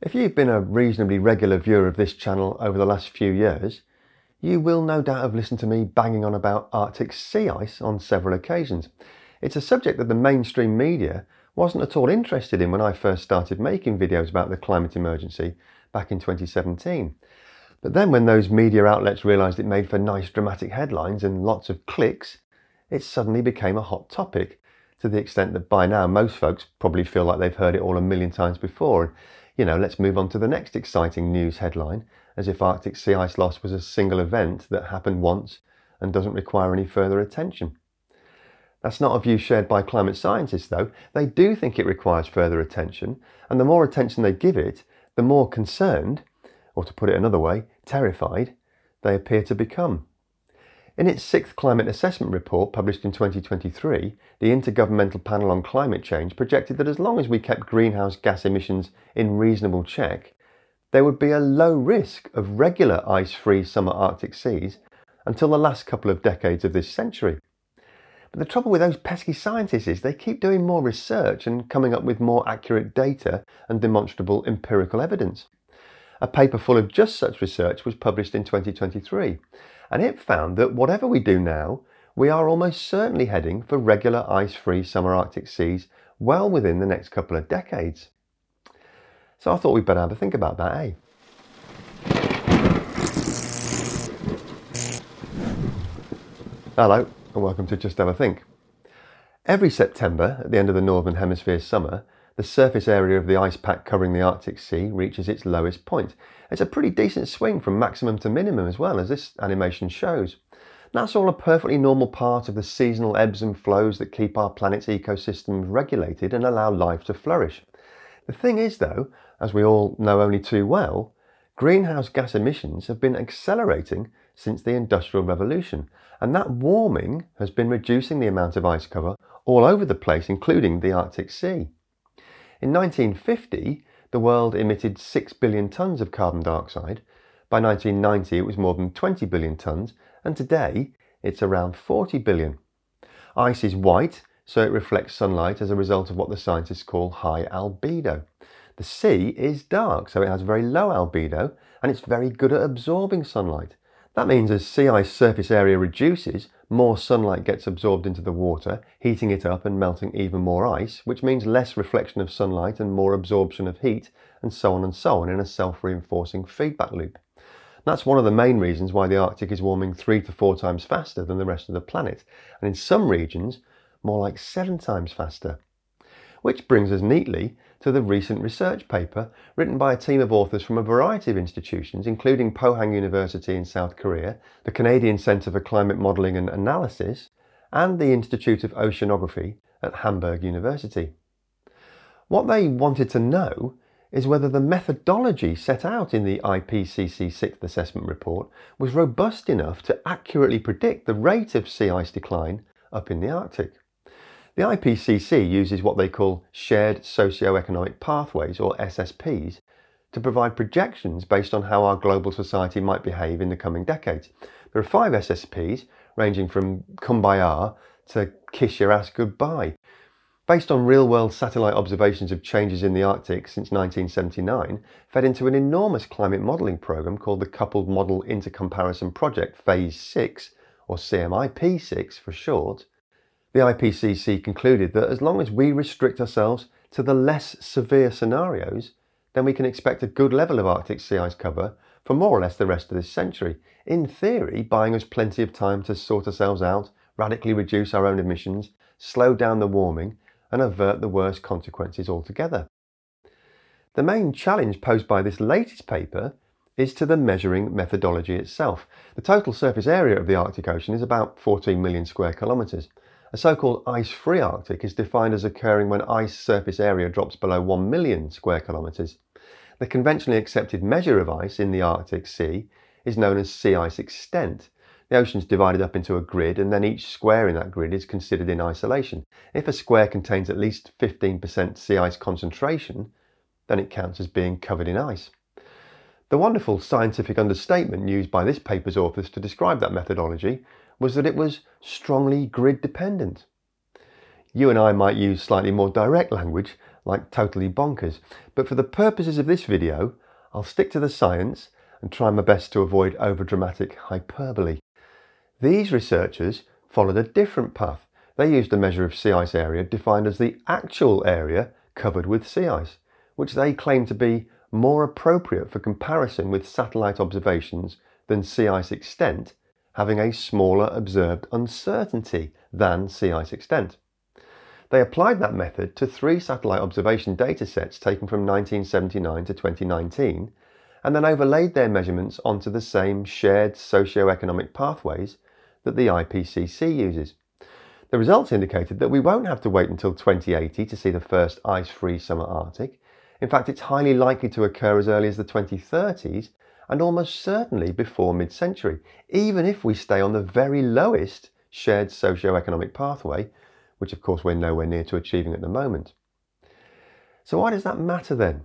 If you've been a reasonably regular viewer of this channel over the last few years, you will no doubt have listened to me banging on about Arctic sea ice on several occasions. It's a subject that the mainstream media wasn't at all interested in when I first started making videos about the climate emergency back in 2017. But then when those media outlets realised it made for nice dramatic headlines and lots of clicks, it suddenly became a hot topic, to the extent that by now most folks probably feel like they've heard it all a million times before. Let's move on to the next exciting news headline, as if Arctic sea ice loss was a single event that happened once and doesn't require any further attention. That's not a view shared by climate scientists though. They do think it requires further attention, and the more attention they give it, the more concerned, or to put it another way, terrified, they appear to become. In its 6th Climate Assessment Report published in 2023, the Intergovernmental Panel on Climate Change projected that as long as we kept greenhouse gas emissions in reasonable check, there would be a low risk of regular ice-free summer Arctic seas until the last couple of decades of this century. But the trouble with those pesky scientists is they keep doing more research and coming up with more accurate data and demonstrable empirical evidence. A paper full of just such research was published in 2023, and it found that whatever we do now, we are almost certainly heading for regular ice-free summer Arctic seas well within the next couple of decades. So I thought we'd better have a think about that, eh? Hello, and welcome to Just Have a Think. Every September, at the end of the Northern Hemisphere summer, the surface area of the ice pack covering the Arctic Sea reaches its lowest point. It's a pretty decent swing from maximum to minimum as well, as this animation shows. That's all a perfectly normal part of the seasonal ebbs and flows that keep our planet's ecosystems regulated and allow life to flourish. The thing is though, as we all know only too well, greenhouse gas emissions have been accelerating since the Industrial Revolution, and that warming has been reducing the amount of ice cover all over the place, including the Arctic Sea. In 1950, the world emitted 6 billion tonnes of carbon dioxide. By 1990, it was more than 20 billion tonnes, and today it's around 40 billion. Ice is white, so it reflects sunlight as a result of what the scientists call high albedo. The sea is dark, so it has very low albedo, and it's very good at absorbing sunlight. That means as sea ice surface area reduces, more sunlight gets absorbed into the water, heating it up and melting even more ice, which means less reflection of sunlight and more absorption of heat, and so on in a self-reinforcing feedback loop. That's one of the main reasons why the Arctic is warming 3 to 4 times faster than the rest of the planet, and in some regions, more like 7 times faster. Which brings us neatly to the recent research paper written by a team of authors from a variety of institutions, including Pohang University in South Korea, the Canadian Centre for Climate Modelling and Analysis, and the Institute of Oceanography at Hamburg University. What they wanted to know is whether the methodology set out in the IPCC 6th Assessment Report was robust enough to accurately predict the rate of sea ice decline up in the Arctic. The IPCC uses what they call Shared Socio-Economic Pathways, or SSPs, to provide projections based on how our global society might behave in the coming decades. There are 5 SSPs, ranging from Kumbaya to Kiss Your Ass Goodbye. Based on real-world satellite observations of changes in the Arctic since 1979, fed into an enormous climate modelling programme called the Coupled Model Intercomparison Project Phase 6, or CMIP6 for short, the IPCC concluded that as long as we restrict ourselves to the less severe scenarios, then we can expect a good level of Arctic sea ice cover for more or less the rest of this century, in theory buying us plenty of time to sort ourselves out, radically reduce our own emissions, slow down the warming, and avert the worst consequences altogether. The main challenge posed by this latest paper is to the measuring methodology itself. The total surface area of the Arctic Ocean is about 14 million square kilometres. A so-called ice-free Arctic is defined as occurring when ice surface area drops below 1 million square kilometres. The conventionally accepted measure of ice in the Arctic Sea is known as sea ice extent. The ocean is divided up into a grid, and then each square in that grid is considered in isolation. If a square contains at least 15% sea ice concentration, then it counts as being covered in ice. The wonderful scientific understatement used by this paper's authors to describe that methodology was that it was strongly grid dependent. You and I might use slightly more direct language, like totally bonkers. But for the purposes of this video, I'll stick to the science and try my best to avoid overdramatic hyperbole. These researchers followed a different path. They used a measure of sea ice area defined as the actual area covered with sea ice, which they claim to be more appropriate for comparison with satellite observations than sea ice extent, having a smaller observed uncertainty than sea ice extent. They applied that method to 3 satellite observation datasets taken from 1979 to 2019, and then overlaid their measurements onto the same shared socio-economic pathways that the IPCC uses. The results indicated that we won't have to wait until 2080 to see the first ice-free summer Arctic. In fact, it's highly likely to occur as early as the 2030s and almost certainly before mid-century, even if we stay on the very lowest shared socio-economic pathway, which of course we're nowhere near to achieving at the moment. So why does that matter then?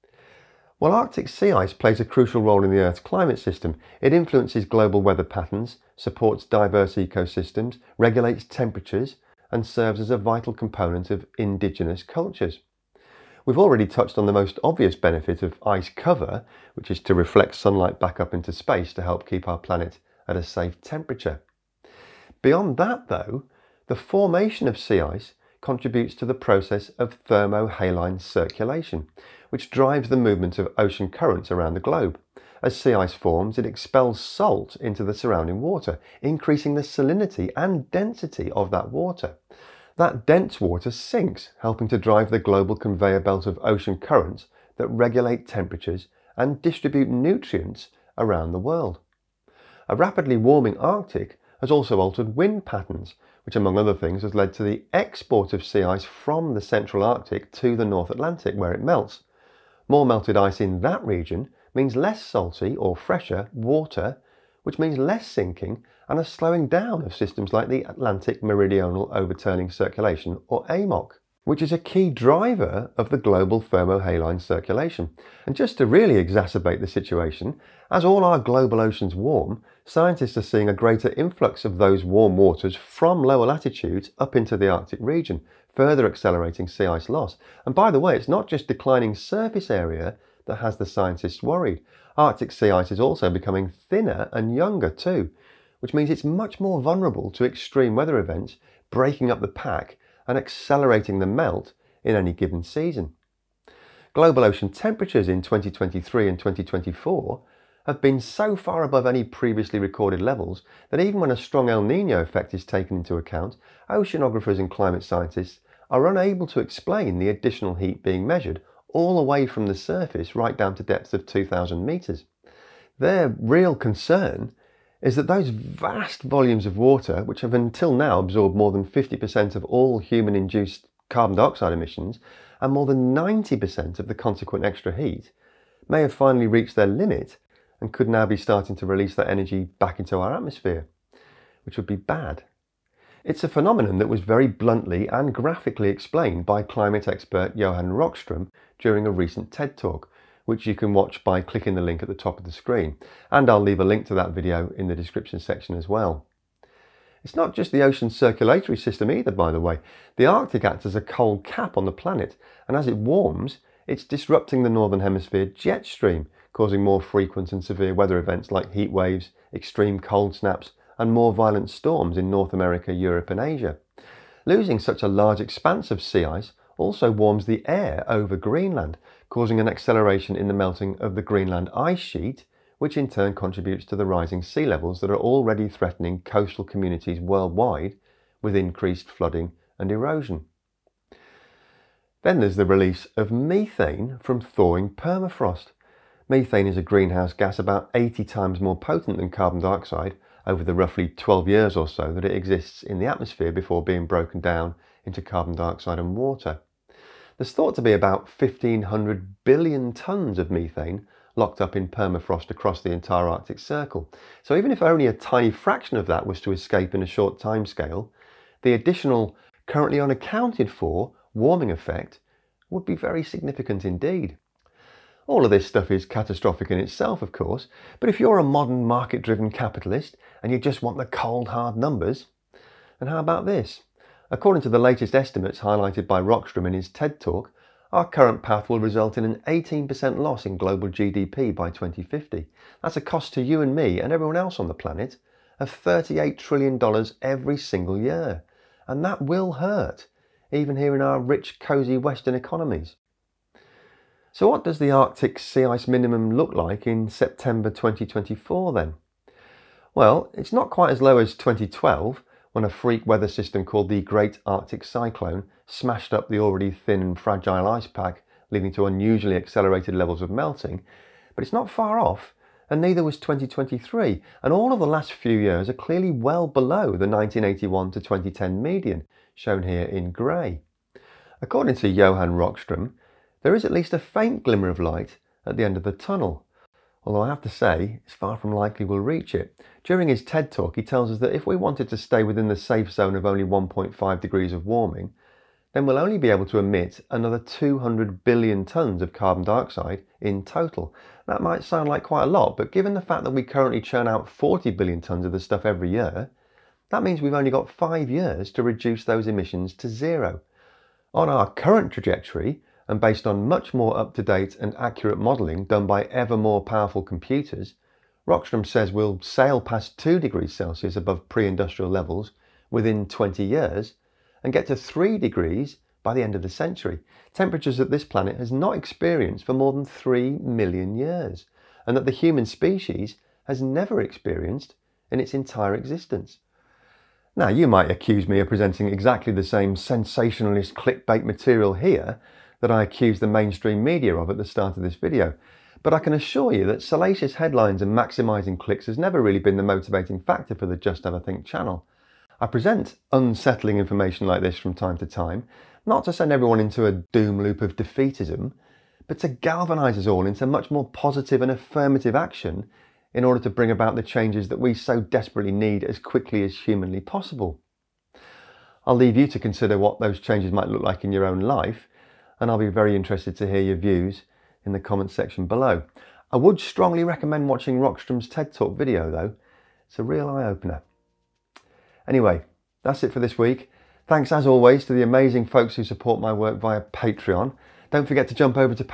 Well, Arctic sea ice plays a crucial role in the Earth's climate system. It influences global weather patterns, supports diverse ecosystems, regulates temperatures, and serves as a vital component of indigenous cultures. We've already touched on the most obvious benefit of ice cover, which is to reflect sunlight back up into space to help keep our planet at a safe temperature. Beyond that, though, the formation of sea ice contributes to the process of thermohaline circulation, which drives the movement of ocean currents around the globe. As sea ice forms, it expels salt into the surrounding water, increasing the salinity and density of that water. That dense water sinks, helping to drive the global conveyor belt of ocean currents that regulate temperatures and distribute nutrients around the world. A rapidly warming Arctic has also altered wind patterns, which among other things has led to the export of sea ice from the central Arctic to the North Atlantic, where it melts. More melted ice in that region means less salty or fresher water, which means less sinking and a slowing down of systems like the Atlantic Meridional Overturning Circulation, or AMOC, which is a key driver of the global thermohaline circulation. And just to really exacerbate the situation, as all our global oceans warm, scientists are seeing a greater influx of those warm waters from lower latitudes up into the Arctic region, further accelerating sea ice loss. And by the way, it's not just declining surface area that has the scientists worried. Arctic sea ice is also becoming thinner and younger too, which means it's much more vulnerable to extreme weather events, breaking up the pack and accelerating the melt in any given season. Global ocean temperatures in 2023 and 2024 have been so far above any previously recorded levels that even when a strong El Niño effect is taken into account, oceanographers and climate scientists are unable to explain the additional heat being measured all the way from the surface right down to depths of 2,000 meters. Their real concern is that those vast volumes of water, which have until now absorbed more than 50% of all human-induced carbon dioxide emissions and more than 90% of the consequent extra heat, may have finally reached their limit and could now be starting to release that energy back into our atmosphere, which would be bad. It's a phenomenon that was very bluntly and graphically explained by climate expert Johan Rockström during a recent TED Talk, which you can watch by clicking the link at the top of the screen. And I'll leave a link to that video in the description section as well. It's not just the ocean's circulatory system either, by the way. The Arctic acts as a cold cap on the planet, and as it warms, it's disrupting the northern hemisphere jet stream, causing more frequent and severe weather events like heat waves, extreme cold snaps, and more violent storms in North America, Europe and Asia. Losing such a large expanse of sea ice also warms the air over Greenland, causing an acceleration in the melting of the Greenland ice sheet, which in turn contributes to the rising sea levels that are already threatening coastal communities worldwide with increased flooding and erosion. Then there's the release of methane from thawing permafrost. Methane is a greenhouse gas about 80 times more potent than carbon dioxide over the roughly 12 years or so that it exists in the atmosphere before being broken down into carbon dioxide and water. There's thought to be about 1,500 billion tonnes of methane locked up in permafrost across the entire Arctic Circle. So even if only a tiny fraction of that was to escape in a short time scale, the additional, currently unaccounted for, warming effect would be very significant indeed. All of this stuff is catastrophic in itself, of course, but if you're a modern market-driven capitalist and you just want the cold, hard numbers, then how about this? According to the latest estimates highlighted by Rockström in his TED Talk, our current path will result in an 18% loss in global GDP by 2050. That's a cost to you and me and everyone else on the planet of $38 trillion every single year. And that will hurt, even here in our rich, cosy Western economies. So what does the Arctic sea ice minimum look like in September 2024 then? Well, it's not quite as low as 2012, when a freak weather system called the Great Arctic Cyclone smashed up the already thin and fragile ice pack, leading to unusually accelerated levels of melting. But it's not far off, and neither was 2023, and all of the last few years are clearly well below the 1981 to 2010 median, shown here in grey. According to Johan Rockström, there is at least a faint glimmer of light at the end of the tunnel, although I have to say it's far from likely we'll reach it. During his TED talk, he tells us that if we wanted to stay within the safe zone of only 1.5 degrees of warming, then we'll only be able to emit another 200 billion tonnes of carbon dioxide in total. That might sound like quite a lot, but given the fact that we currently churn out 40 billion tonnes of the stuff every year, that means we've only got 5 years to reduce those emissions to zero. On our current trajectory, and based on much more up-to-date and accurate modelling done by ever more powerful computers, Rockström says we'll sail past 2 degrees Celsius above pre-industrial levels within 20 years and get to 3 degrees by the end of the century, temperatures that this planet has not experienced for more than 3 million years, and that the human species has never experienced in its entire existence. Now, you might accuse me of presenting exactly the same sensationalist clickbait material here that I accused the mainstream media of at the start of this video, but I can assure you that salacious headlines and maximising clicks has never really been the motivating factor for the Just Have a Think channel. I present unsettling information like this from time to time, not to send everyone into a doom loop of defeatism, but to galvanise us all into much more positive and affirmative action in order to bring about the changes that we so desperately need as quickly as humanly possible. I'll leave you to consider what those changes might look like in your own life, and I'll be very interested to hear your views in the comments section below. I would strongly recommend watching Rockström's TED Talk video though. It's a real eye-opener. Anyway, that's it for this week. Thanks as always to the amazing folks who support my work via Patreon. Don't forget to jump over to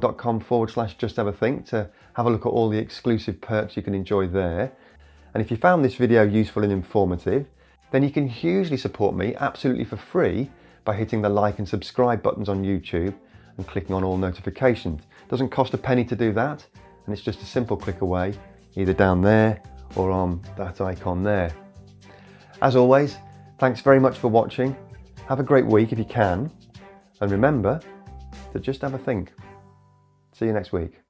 patreon.com/justhaveathink to have a look at all the exclusive perks you can enjoy there. And if you found this video useful and informative, then you can hugely support me absolutely for free by hitting the like and subscribe buttons on YouTube and clicking on all notifications. It doesn't cost a penny to do that, and it's just a simple click away, either down there or on that icon there. As always, thanks very much for watching. Have a great week if you can, and remember to just have a think. See you next week.